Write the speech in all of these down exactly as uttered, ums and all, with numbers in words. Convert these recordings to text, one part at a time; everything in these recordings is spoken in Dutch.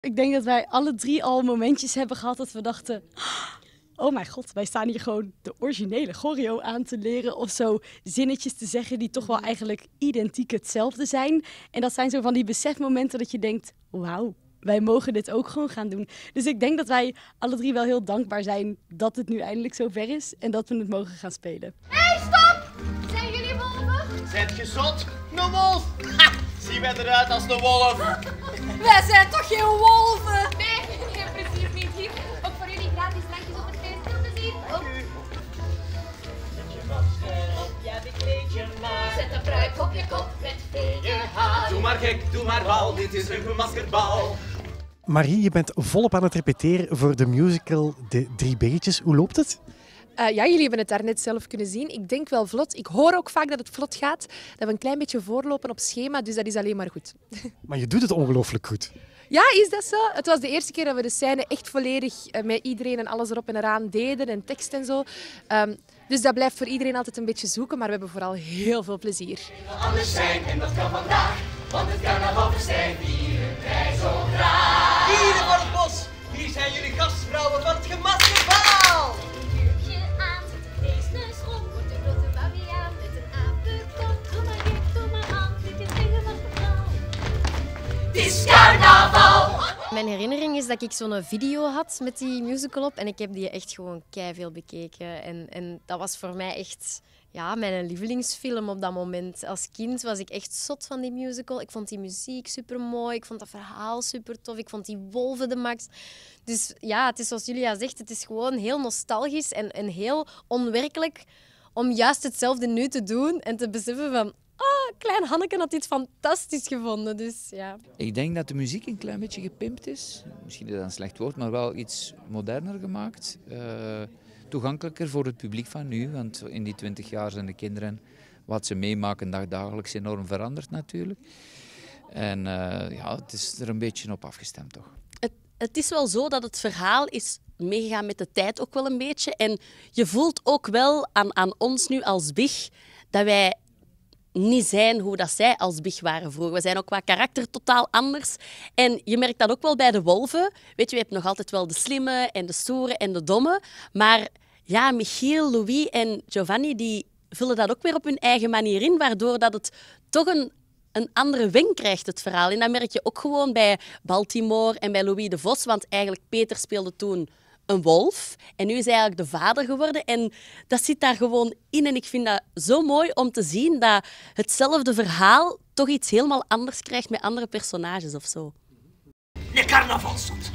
Ik denk dat wij alle drie al momentjes hebben gehad dat we dachten... Oh mijn god, wij staan hier gewoon de originele choreo aan te leren of zo zinnetjes te zeggen die toch wel eigenlijk identiek hetzelfde zijn. En dat zijn zo van die besefmomenten dat je denkt, wauw, wij mogen dit ook gewoon gaan doen. Dus ik denk dat wij alle drie wel heel dankbaar zijn dat het nu eindelijk zover is en dat we het mogen gaan spelen. Hé, hey, stop! Zijn jullie wolven? Zet je zot? Een wolf! Ha! Zien wij eruit als een wolf? Wij zijn toch geen wolven? Nee, geen plezier niet hier. Ook voor jullie gratis drankjes op het feest te zien. Oh. Zet je masker op, ja, bekleed je maar. Zet een pruik op je kop met vele haar. Doe maar gek, doe maar bal, dit is een gemaskerd bal. Marie, je bent volop aan het repeteren voor de musical De Drie Beetjes. Hoe loopt het? Uh, ja, jullie hebben het daarnet zelf kunnen zien. Ik denk wel vlot. Ik hoor ook vaak dat het vlot gaat. Dat we een klein beetje voorlopen op schema, dus dat is alleen maar goed. Maar je doet het ongelooflijk goed. Ja, is dat zo? Het was de eerste keer dat we de scène echt volledig uh, met iedereen en alles erop en eraan deden en tekst en zo. Um, dus dat blijft voor iedereen altijd een beetje zoeken, maar we hebben vooral heel veel plezier. Anders zijn en dat kan vandaag, want het carnavalfestijn vieren wij zo graag. Dieren van het bos, hier zijn jullie gastvrouwen van het gemaskerd bal. Het is carnaval! Mijn herinnering is dat ik zo'n video had met die musical op en ik heb die echt gewoon keiveel bekeken. En, en dat was voor mij echt ja, mijn lievelingsfilm op dat moment. Als kind was ik echt zot van die musical. Ik vond die muziek supermooi, ik vond dat verhaal super tof, ik vond die wolven de max. Dus ja, het is zoals Julia zegt, het is gewoon heel nostalgisch en, en heel onwerkelijk om juist hetzelfde nu te doen en te beseffen van... Ah, klein Hanneke had dit fantastisch gevonden, dus ja. Ik denk dat de muziek een klein beetje gepimpt is. Misschien is dat een slecht woord, maar wel iets moderner gemaakt. Uh, toegankelijker voor het publiek van nu, want in die twintig jaar zijn de kinderen wat ze meemaken dag dagelijks enorm veranderd natuurlijk. En uh, ja, het is er een beetje op afgestemd toch. Het, het is wel zo dat het verhaal is meegegaan met de tijd ook wel een beetje. En je voelt ook wel aan, aan ons nu als Big dat wij niet zijn hoe dat zij als Big waren vroeger. We zijn ook qua karakter totaal anders. En je merkt dat ook wel bij de wolven. Weet je, je hebt nog altijd wel de slimme en de stoere en de domme. Maar ja, Michiel, Louis en Giovanni die vullen dat ook weer op hun eigen manier in, waardoor dat het toch een, een andere wing krijgt, het verhaal. En dat merk je ook gewoon bij Baltimore en bij Louis de Vos, want eigenlijk Peter speelde toen een wolf. En nu is hij eigenlijk de vader geworden. En dat zit daar gewoon in. En ik vind dat zo mooi om te zien dat hetzelfde verhaal toch iets helemaal anders krijgt met andere personages of zo. Je carnavalstot.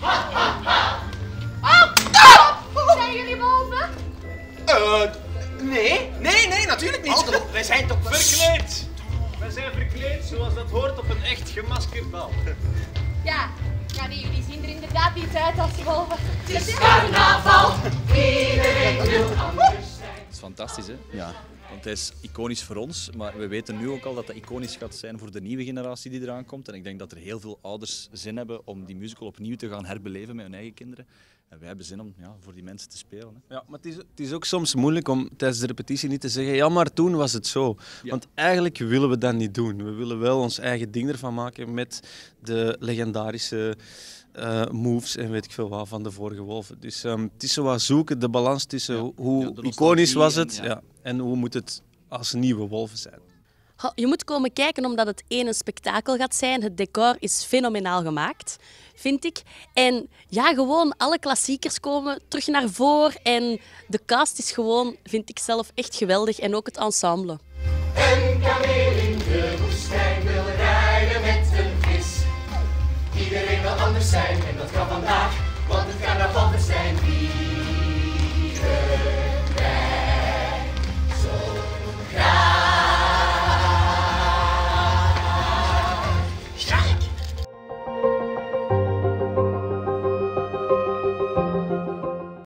Zijn jullie wolven? Uh, nee, nee, nee, natuurlijk niet. Oh, wij zijn toch verkleed. Wij zijn verkleed zoals dat hoort op een echt gemaskerd bal. Ja. Ja, nee, jullie zien er inderdaad niet uit als wolven. Het is carnaval, iedereen wil anders zijn. Het is fantastisch, hè? Ja. Want hij is iconisch voor ons, maar we weten nu ook al dat dat iconisch gaat zijn voor de nieuwe generatie die eraan komt. En ik denk dat er heel veel ouders zin hebben om die musical opnieuw te gaan herbeleven met hun eigen kinderen. En wij hebben zin om ja, voor die mensen te spelen. Hè. Ja, maar het is, het is ook soms moeilijk om tijdens de repetitie niet te zeggen ja, maar toen was het zo. Ja. Want eigenlijk willen we dat niet doen. We willen wel ons eigen ding ervan maken met de legendarische uh, moves en weet ik veel wat van de vorige wolven. Dus um, het is zo wat zoeken, de balans tussen ja. hoe ja, iconisch was het en, ja. Ja, en hoe moet het als nieuwe wolven zijn. Je moet komen kijken omdat het één een spektakel gaat zijn. Het decor is fenomenaal gemaakt, vind ik. En ja, gewoon alle klassiekers komen terug naar voren. En de cast is gewoon, vind ik zelf, echt geweldig. En ook het ensemble. Een kameel in de woestijn wil rijden met een vis. Iedereen wil anders zijn.